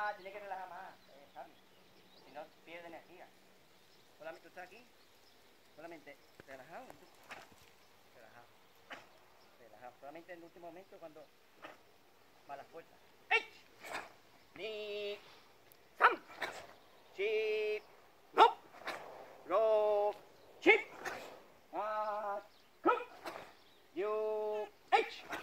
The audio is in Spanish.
Tienes que relajar más, Javi. Si no, pierde energía. Solamente tú estás aquí. Solamente relajado. Relajado. Relajado. Solamente en el último momento cuando... Mala fuerza. ¡Ey! Ni... ¡Sam! ¡Chi! ¡No! ¡Ro! ¡Chi! ¡Ah! ¡Cum! ¡Yu! ¡H!